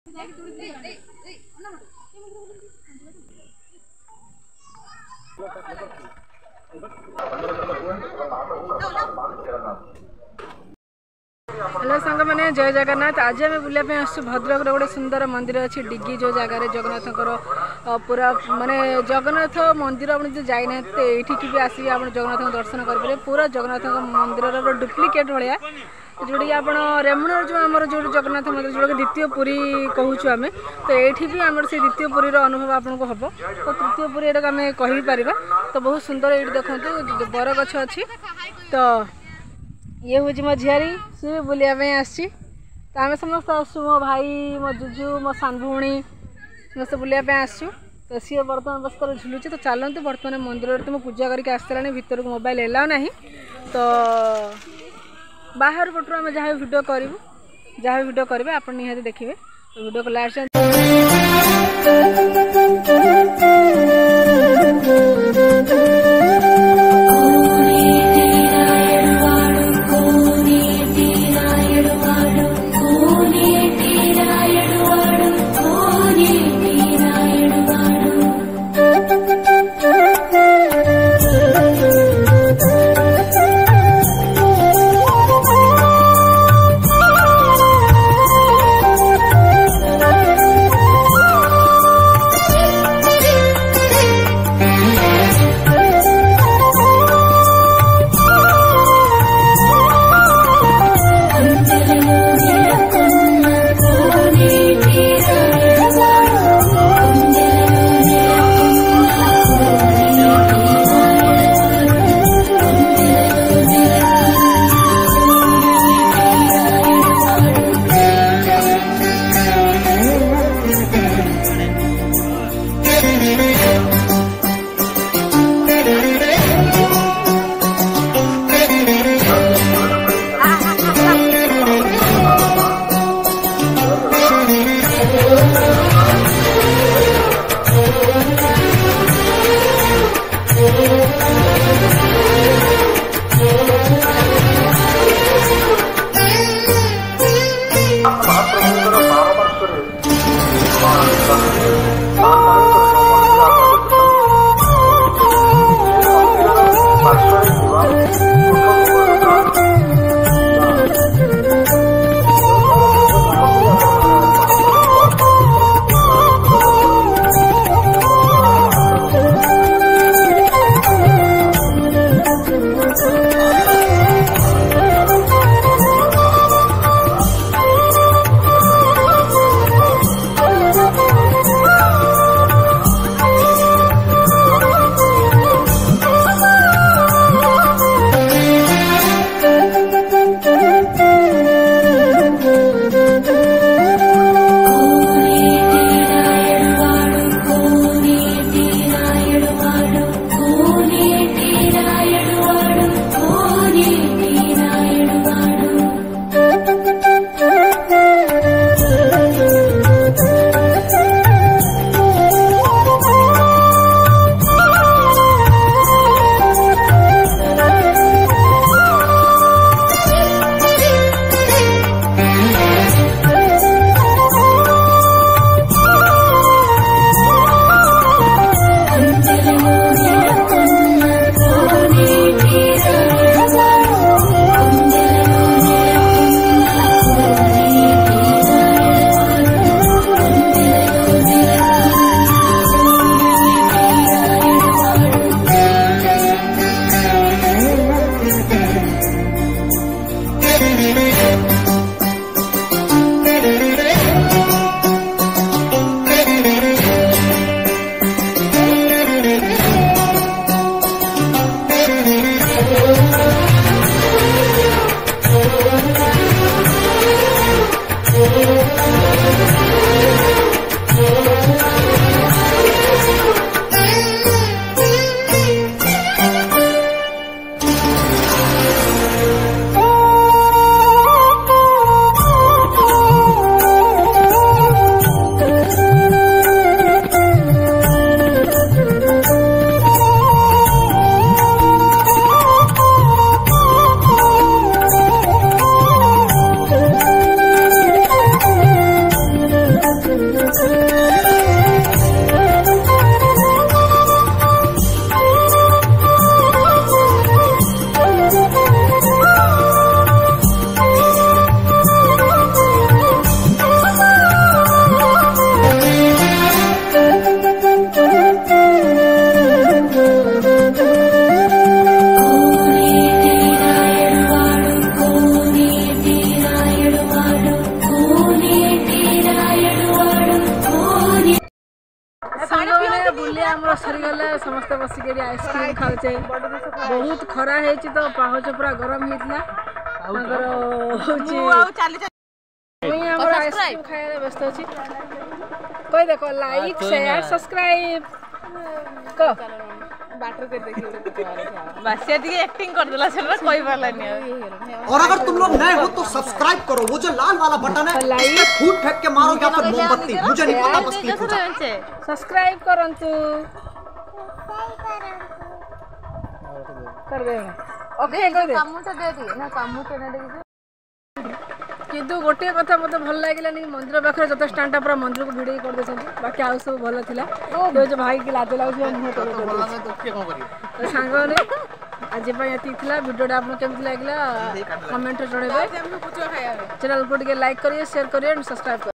Hello सांग मैंने जय जगन्नाथ। आज आम बुलापी आसु भद्रक गोटे सुंदर मंदिर अच्छी डिग्गी जो जगार जगन्नाथ पूरा माने जगन्नाथ मंदिर आप जो जाइना तो ये भी आसिक आप जगन्नाथ दर्शन करेंगे। पूरा जगन्नाथ मंदिर डुप्लिकेट भाया जोड़ी आप रेमुणर जो आम जो जगन्नाथ मंदिर जो द्वितीय पुरी कहूँ आम तो ये भी आम से द्वितीय पुरी अनुभव आपको हम तो तृतीय पुरी एटा आम कहीपर तो बहुत सुंदर ये देखो बरगछ अच्छी। तो ये हूँ मो झियारी सी बुलाया आसी तो आम समस्त आसू मो भाई मो जुजु मो सान भौणी समस्त बुलाया आसू तो सी बर्तमान बस झुलुचे। तो चलते बर्तमान मंदिर तो पूजा करके आसला भीतर को मोबाइल एलाउ ना तो बाहर पटू आम जहाँ वीडियो करूँ जहाँ वीडियो करेंगे आप निहाती देखिए तो वीडियो को लास्ट सरीगला समस्त बसिक आइसक्रीम खाऊचे बहुत खरा है तो पाहच पूरा गरम होता आइसक्रीम खाया व्यस्त अच्छी कोई देखो लाइक शेयर सब्सक्राइब एक्टिंग कर देला कोई पालानी। और अगर तुम लोग नए हो तो सब्सक्राइब करो, वो जो लाल वाला बटन है लाइक फूट फेंक के मारो या फिर मोमबत्ती, मुझे नहीं पता, बस क्लिक हो जाए। सब्सक्राइब करंतु कर दे ओके कर दे कामुटा दे दिए ना कामुटा ना दे किंतु गोटे कथा मत भल लगे मंदिर पाखे जो स्टांड पूरा मंदिर को भिड़ कर दे बाकी आउ सब भल था जो भाई की लाज लगे मुँह तो सांग आज ये भिडियोटा आपको केमती लगे कमेंट जनइबे चैनल को लाइक करिए शेयर करिए सब्सक्राइब करिए।